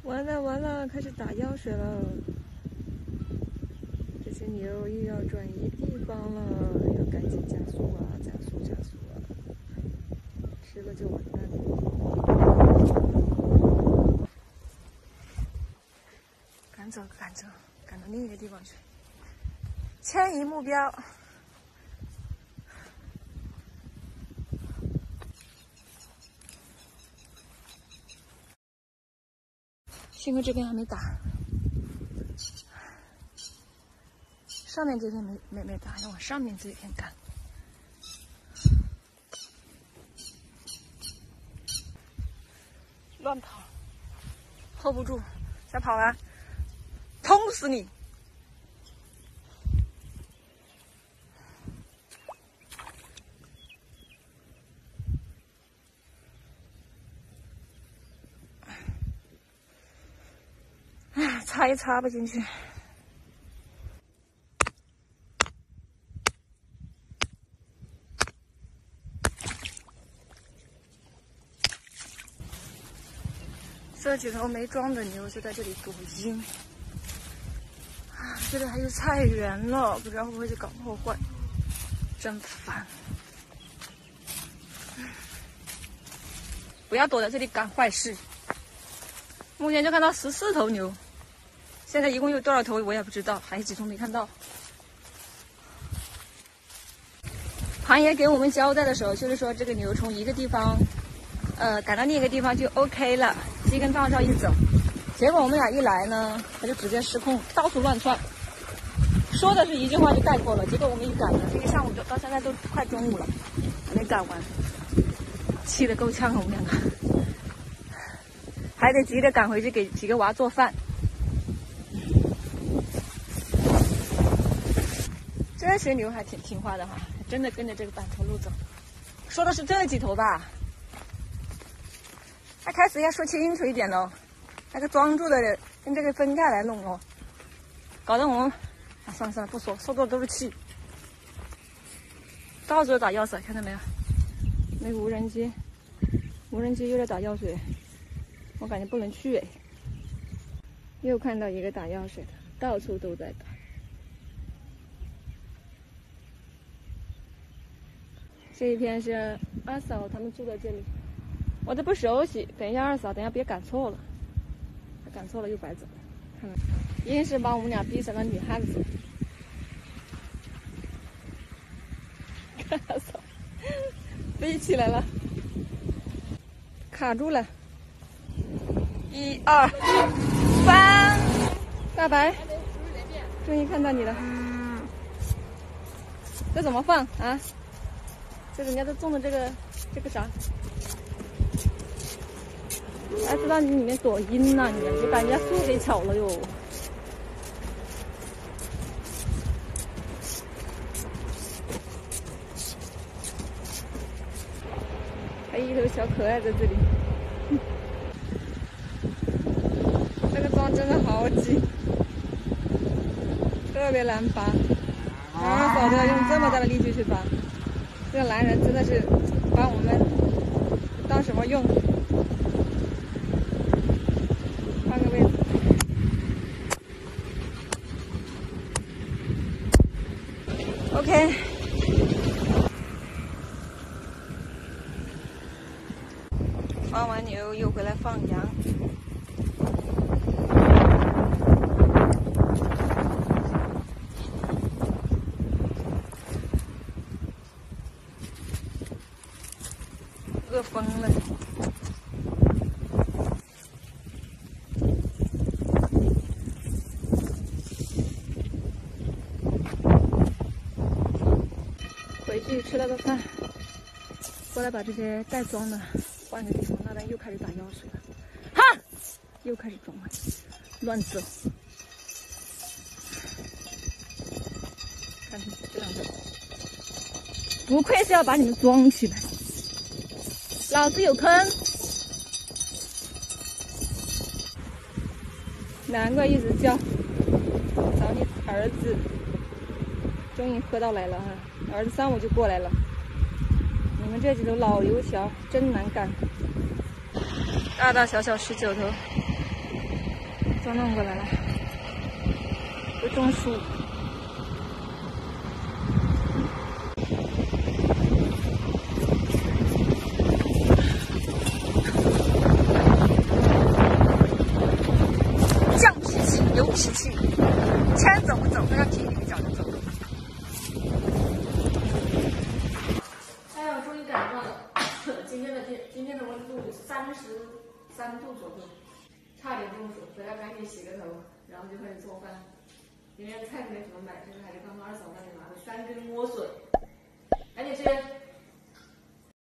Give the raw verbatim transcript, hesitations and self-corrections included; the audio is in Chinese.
完了完了，开始打药水了。这些牛又要转移地方了，要赶紧加速啊！加速加速啊！吃了就完蛋了。赶走赶走，赶到另一个地方去。迁移目标。 幸亏这边还没打，上面这边没没没打，要往上面这边赶。乱跑 ，hold 不住，想跑啊，捅死你！哎，插也插不进去。这几头没装的牛就在这里躲阴。啊，这里还有菜园了，不知道会不会去搞破坏，真烦。不要躲在这里干坏事。目前就看到十四头牛。 现在一共有多少头我也不知道，还有几头没看到。盘爷给我们交代的时候，就是说这个牛从一个地方，呃，赶到另一个地方就 OK 了，鸡跟大照一走。结果我们俩一来呢，他就直接失控，到处乱窜。说的是一句话就概括了，结果我们一赶呢，这个上午就到现在都快中午了，还没赶完，气得够呛啊，我们两个，还得急着赶回去给几个娃做饭。 这些牛还挺听话的哈，真的跟着这个板头路走。说的是这几头吧？还开始要说清楚一点喽，那个装住的跟这个分开来弄哦，搞得我们啊算了算了不说，说多了都是气。到处都打药水，看到没有？那个无人机，无人机又在打药水，我感觉不能去哎。又看到一个打药水的，到处都在打。 这一片是二嫂他们住在这里，我这不熟悉。等一下二嫂，等一下别赶错了，赶错了又白走。看到，硬是把我们俩逼成了女汉子。看二嫂飞起来了，卡住了。一二三，大白，终于看到你了。这怎么放啊？ 这人家都种的这个这个啥，还知道你里面躲阴呢，你就把人家树给巧了哟。还有一头小可爱在这里，这个桩真的好紧，特别难拔，二嫂都要用这么大的力气去拔。 这个男人真的是把我们当什么用？换个位置。OK。放完牛又回来放羊。饿疯了。回去吃了个饭，过来把这些带装的换个地方，那边又开始打药水了。哈，又开始装了，乱走。看这两个，不愧是要把你们装起来。 老子有坑，难怪一直叫，找你儿子，终于喝到来了哈！儿子上午就过来了，你们这几头老油条真难干，大大小小十九头， 都弄过来了，有种树。犟脾气，有脾气，钱走不走，都要踢你一脚就走。哎呀，终于赶上了！今天的天，今天的温度三十三度左右。 差点中暑，回来赶紧洗个头，然后就开始做饭。今天菜没怎么买，这个还是刚刚二嫂那里拿的三根莴笋，赶紧吃。